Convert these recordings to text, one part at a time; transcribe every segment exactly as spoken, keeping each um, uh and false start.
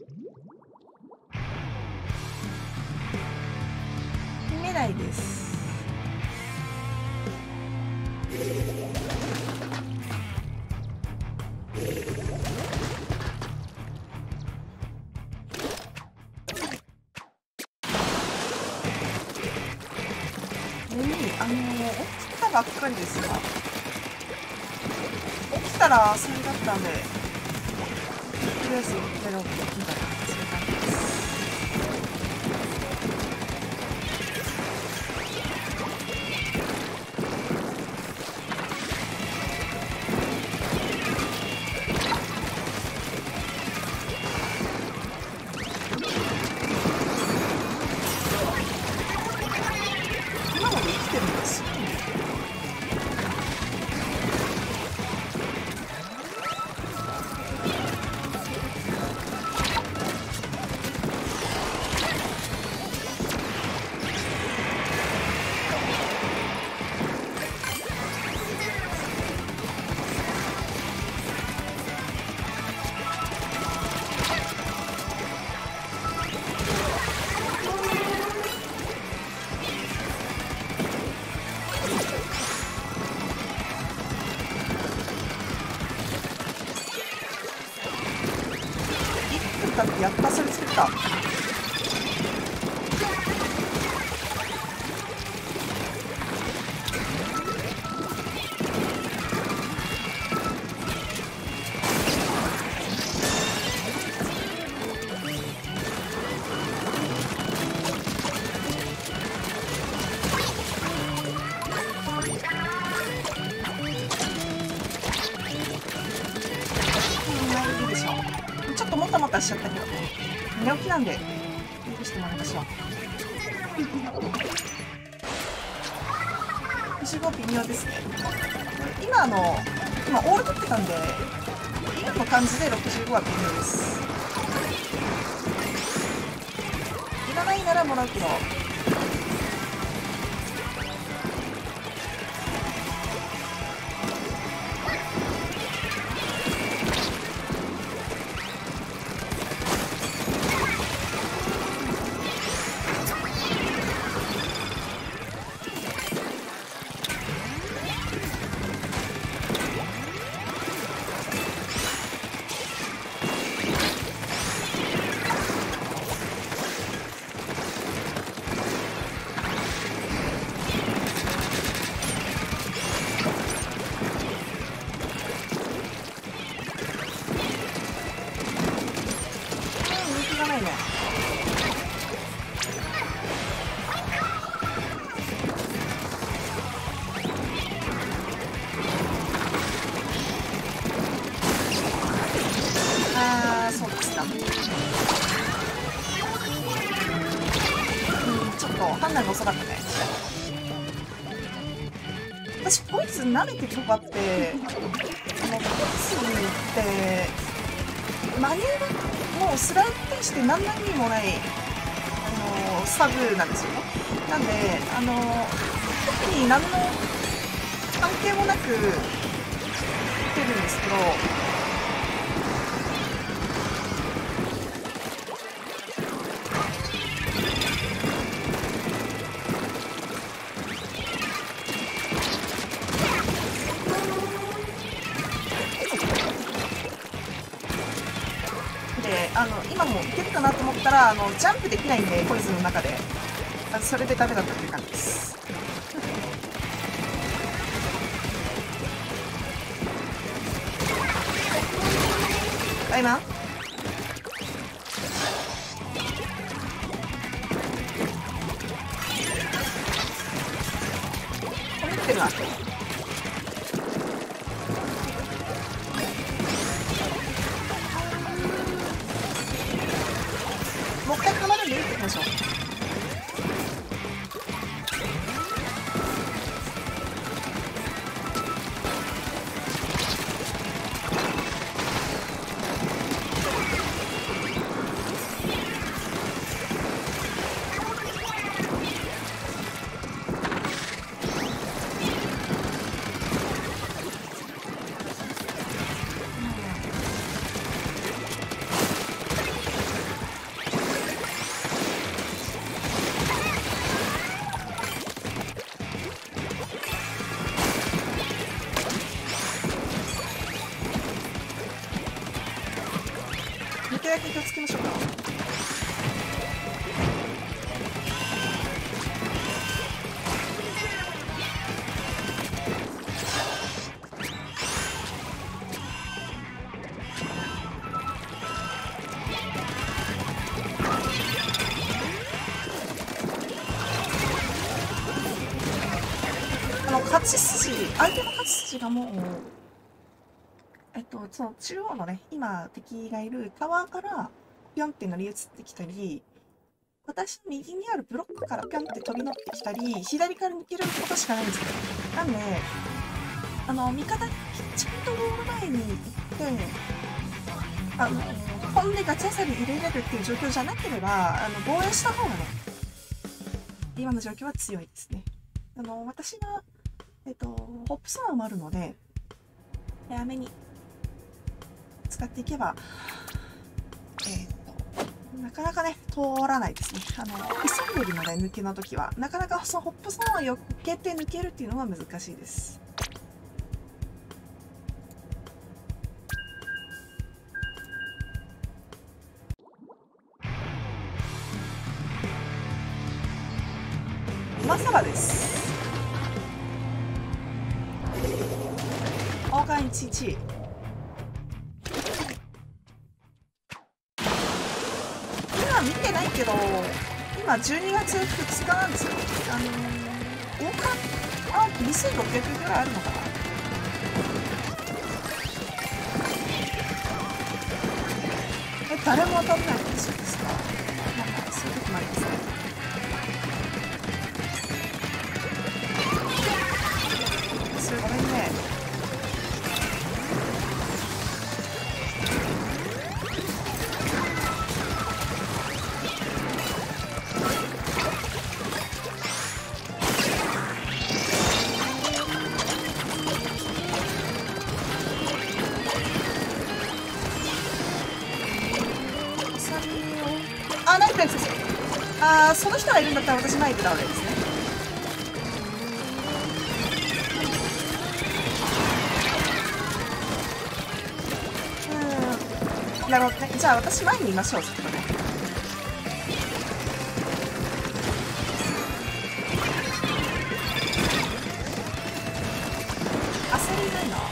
めないです。あのー、起きたばっかりですが、起きたらそれだったんで、とりあえずやろうみたいな、そういう感じです。今まで生きてるんです。だってやったそれ作った。いいでしょう。ちょっともたもたしちゃったけど寝起きなんで許してもらいましょう。ろくじゅうご微妙ですね。今あの今オール取ってたんで今の感じでろくじゅうごは微妙です。いらないならもらうけど判断が遅かったね。私ポイズン舐めてとかってあのポイズンってマニューがもうスライドにして何の意味もないあのサブなんですよね。なんであの特に何の関係もなく打てるんですけどあの今もいけるかなと思ったらあのジャンプできないんでポイズンの中であそれでダメだったっていう感じです。あ今思ってるな。もう一回離れるで打っていきましょう。 だけ気をつけましょうか。あの勝ち筋、相手の勝ち筋がもう、えっと、その中央のね、今敵がいるタワーからピョンって乗り移ってきたり、私の右にあるブロックからピョンって飛び乗ってきたり、左から抜けることしかないんですよ。なんで、あの、味方にちゃんとゴール前に行って、あの、飛んでガチャサリ入れれるっていう状況じゃなければ、あの、防衛した方がね、今の状況は強いですね。あの、私が、えっと、ホップサワーもあるので、早めに使っていけば、えっと、なかなかね、通らないですね。あの、急いでるので、抜けの時は。なかなかそのホップサワーを避けて抜けるっていうのは難しいです。マサラです。オーガンいちいち。今見てないけど、今じゅうにがつふつかなんですよ。あのー、王冠あ、にせんろっぴゃくぐらいあるのかな。え、誰も当たんないんですか。なんかそういうことないですね。ごめんね。あ、ナイフです。あー、その人がいるんだったら私ナイフなわけですね。なるほどね。じゃあ私前にいましょう、ちょっとね。焦りないな。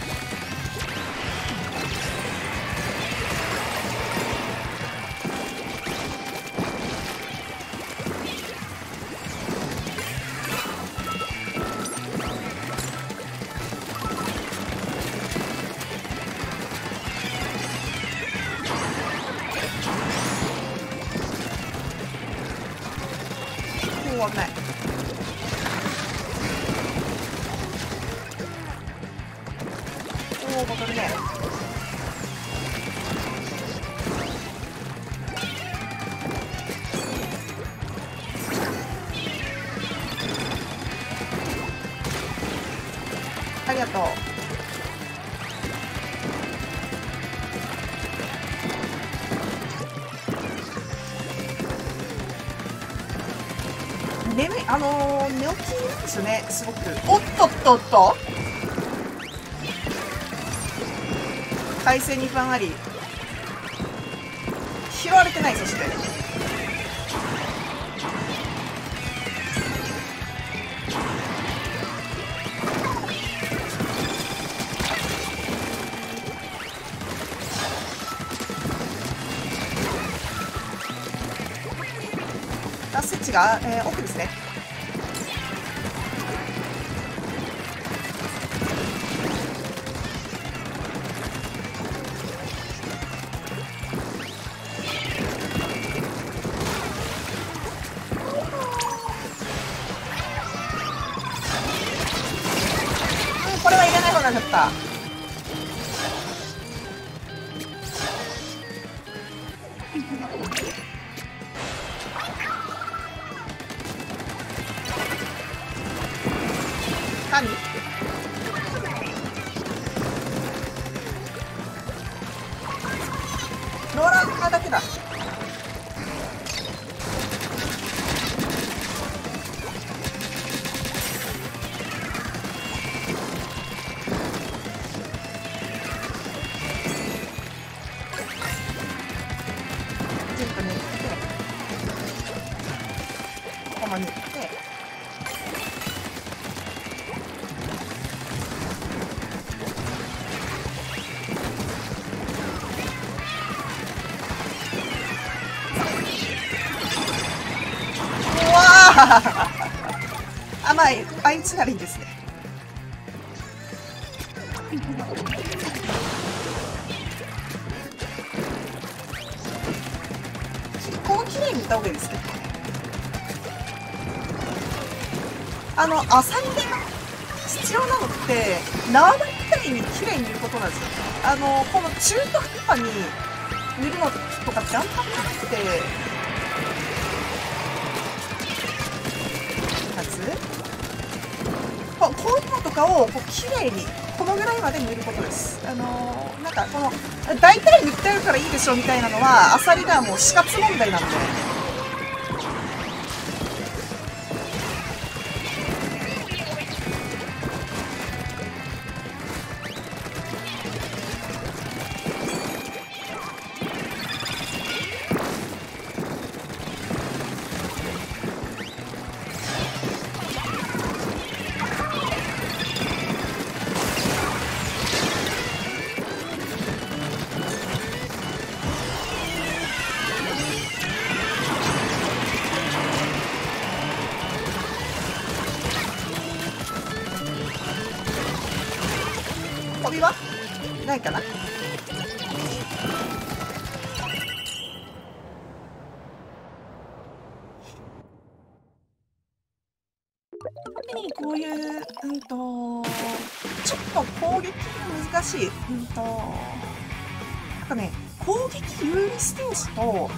危ない。おお、ボトルね。ありがとう。眠い、あのー、寝起きなんですよね、すごく。おっとっとっと体勢に不安あり。拾われてない、そして。あ、スイッチが、えー、奥ですね。これは入れない方がよかった。何？ローラーカーだけだ。 んと塗って、ここも塗って、うわあまああいつならいいですね。ここきれいに塗った方がいいですね。あのアサリで必要なのって縄張りみたいにきれいに塗ることなんですよ。あのこの中途半端に塗るのとかってあんまりなくて、まずここういうのとかをこうきれいにこのぐらいまで塗ることです。あのー、なんかこの大体塗ってあるからいいでしょみたいなのはアサリがもう死活問題なので。飛びはないかな。特にこういう、うんと、ちょっと攻撃が難しい、うんと、なんかね、攻撃有利ステージと攻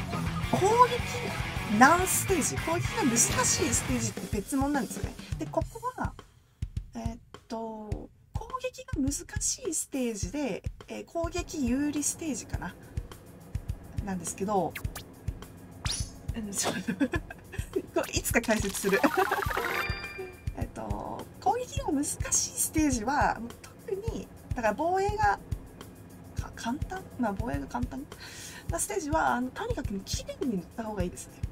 撃難ステージ、攻撃が難しいステージって別物なんですよね。で、ここは、えー、っと、攻撃が難しいステージで、えー、攻撃有利ステージかななんですけど、いつか解説するえっと攻撃が難しいステージは特にだから防衛が簡単まあ防衛が簡単なステージはあのとにかくきれいに塗った方がいいですね。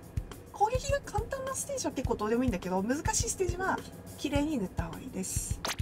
攻撃が簡単なステージは結構どうでもいいんだけど、難しいステージはきれいに塗った方がいいです。